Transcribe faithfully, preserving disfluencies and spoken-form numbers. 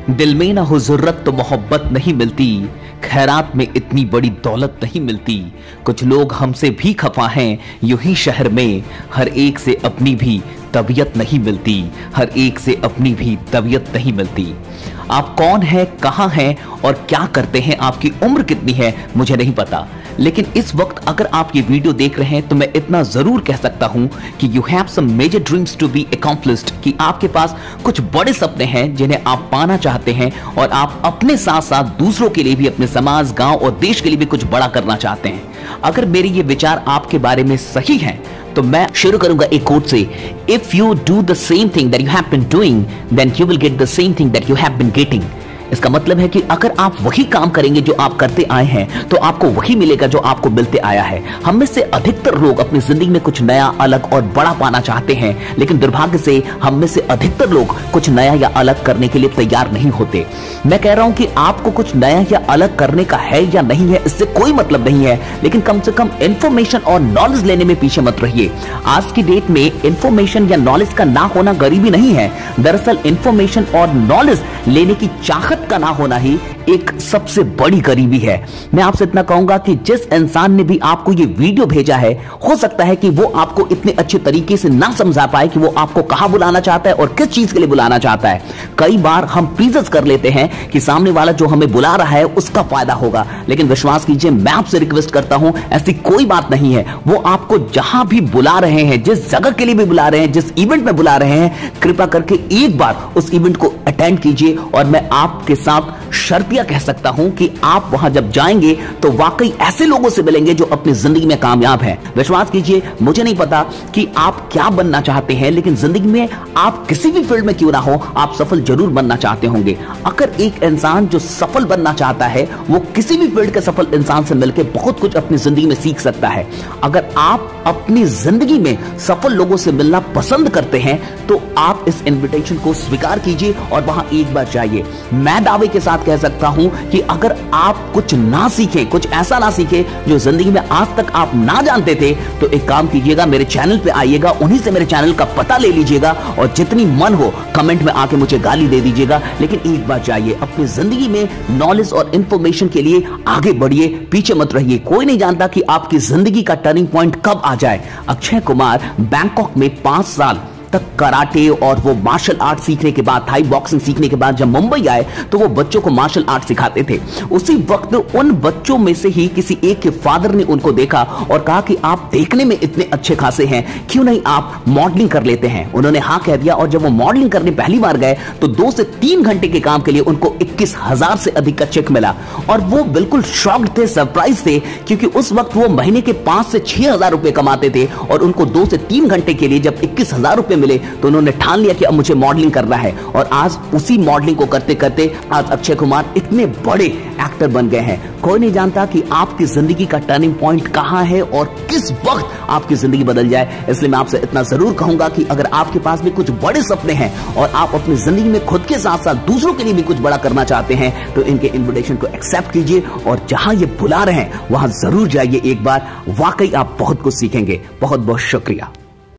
दिल में ना हो ज़रूरत तो मोहब्बत नहीं मिलती, खैरात में इतनी बड़ी दौलत नहीं मिलती। कुछ लोग हमसे भी खफा हैं, यूं ही शहर में हर एक से अपनी भी तबीयत नहीं मिलती, हर एक से अपनी भी तबीयत नहीं मिलती। आप कौन हैं, कहाँ हैं और क्या करते हैं, आपकी उम्र कितनी है मुझे नहीं पता, लेकिन इस वक्त अगर आप ये वीडियो देख रहे हैं तो मैं इतना जरूर कह सकता हूं कि you have some major dreams to be accomplished, कि आपके पास कुछ बड़े सपने हैं जिन्हें आप पाना चाहते हैं और आप अपने साथ साथ दूसरों के लिए भी, अपने समाज, गांव और देश के लिए भी कुछ बड़ा करना चाहते हैं। अगर मेरे ये विचार आपके बारे में सही हैं तो मैं शुरू करूंगा एक कोट से, if you do the same thing that you have been doing then you will get the same thing that you have been getting. इसका मतलब है कि अगर आप वही काम करेंगे जो आप करते आए हैं तो आपको वही मिलेगा जो आपको मिलते आया है। हम में से अधिकतर लोग अपनी जिंदगी में कुछ नया, अलग और बड़ा पाना चाहते हैं, लेकिन दुर्भाग्य से हम में से अधिकतर लोग कुछ नया या अलग करने के लिए तैयार नहीं होते। मैं कह रहा हूं कि आपको कुछ नया या अलग करने का है या नहीं है, इससे कोई मतलब नहीं है, लेकिन कम से कम इंफॉर्मेशन और नॉलेज लेने में पीछे मत रहिए। आज की डेट में इंफॉर्मेशन या नॉलेज का ना होना गरीबी नहीं है, दरअसल इंफॉर्मेशन और नॉलेज लेने की चाहत का ना होना ही एक सबसे बड़ी गरीबी है। मैं आपसे इतना कहूंगा कि जिस इंसान ने भी आपको ये वीडियो भेजा है, हो सकता है कि वो आपको इतने अच्छे तरीके से ना समझा पाए कि वो आपको कहां बुलाना चाहता है और किस चीज के लिए बुलाना चाहता है। कई बार हम प्रीजस कर लेते हैं कि सामने वाला जो हमें बुला रहा है उसका फायदा होगा, लेकिन विश्वास कीजिए, मैं आपसे रिक्वेस्ट करता हूं, ऐसी कोई बात नहीं है। वो आपको जहां भी बुला रहे हैं, जिस जगह के लिए भी बुला रहे हैं, जिस इवेंट में बुला रहे हैं, कृपया करके एक बार उस इवेंट को अटेंड कीजिए। और मैं आपके साथ शर्तिया कह सकता हूं कि आप वहां जब जाएंगे तो वाकई ऐसे लोगों से मिलेंगे जो अपनी जिंदगी में कामयाब हैं। विश्वास कीजिए, मुझे नहीं पता कि आप क्या बनना चाहते हैं, लेकिन जिंदगी में आप किसी भी फील्ड में क्यों ना हो, आप सफल जरूर बनना चाहते होंगे। अगर एक इंसान जो सफल बनना चाहता है वो किसी भी फील्ड के सफल इंसान से मिलकर बहुत कुछ अपनी जिंदगी में सीख सकता है। अगर आप अपनी जिंदगी में सफल लोगों से मिलना पसंद करते हैं तो आप इस इन्विटेशन को स्वीकार कीजिए और वहां एक बार जाइए। मैं दावे के साथ कह सकता हूं कि अगर आप कुछ ना सीखें, कुछ ऐसा ना सीखें जो जिंदगी में आज तक आप ना जानते थे, तो एक काम कीजिएगा, मेरे चैनल पे आइएगा, उन्हीं से मेरे चैनल का पता ले लीजिएगा और जितनी मन हो कमेंट में आके मुझे गाली दे दीजिएगा, लेकिन एक बार जाइए, अपनी जिंदगी में नॉलेज और इंफॉर्मेशन के लिए आगे बढ़िए, पीछे मत रहिए। कोई नहीं जानता कि आपकी जिंदगी का टर्निंग पॉइंट कब आ जाए। अक्षय कुमार बैंकॉक में पांच साल तक कराटे और वो मार्शल आर्ट सीखने के बाद, थाई बॉक्सिंग सीखने के बाद जब मुंबई आए तो वो बच्चों को मार्शल आर्ट सिखाते थे। उसी वक्त उन बच्चों में से ही किसी एक के फादर ने उनको देखा और कहा कि आप देखने में इतने अच्छे खासे हैं, क्यों नहीं आप मॉडलिंग कर लेते हैं। उन्होंने हाँ कह दिया और जब वो मॉडलिंग करने पहली बार गए तो दो से तीन घंटे के काम के लिए उनको इक्कीस हजार से अधिक का चेक मिला और वो बिल्कुल शॉक्ड थे, सरप्राइज थे, क्योंकि उस वक्त वो महीने के पांच से छह हजार रुपए कमाते थे और उनको दो से तीन घंटे के लिए जब इक्कीस हजार रुपए मिले तो उन्होंने ठान लिया कि अब मुझे मॉडलिंग करना है। और आज उसी मॉडलिंग को करते करते आज अक्षय कुमार इतने बड़े एक्टर बन गए हैं। कोई नहीं जानता कि आपकी जिंदगी का टर्निंग पॉइंट कहां है और किस वक्त आपकी जिंदगी बदल जाए। इसलिए मैं आपसे इतना जरूर कहूंगा कि अगर आपके पास भी कुछ बड़े सपने हैं और आप अपनी जिंदगी में खुद के साथ साथ दूसरों के लिए भी कुछ बड़ा करना चाहते हैं तो इनके इन्विटेशन को एक्सेप्ट कीजिए और जहां ये बुला रहे हैं वहां जरूर जाइए एक बार, वाकई आप बहुत कुछ सीखेंगे। बहुत बहुत शुक्रिया।